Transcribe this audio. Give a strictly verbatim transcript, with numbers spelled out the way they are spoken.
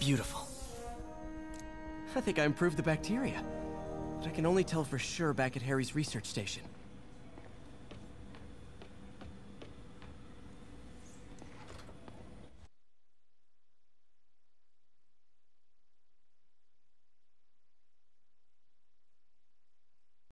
Beautiful. I think I improved the bacteria. But I can only tell for sure back at Harry's research station.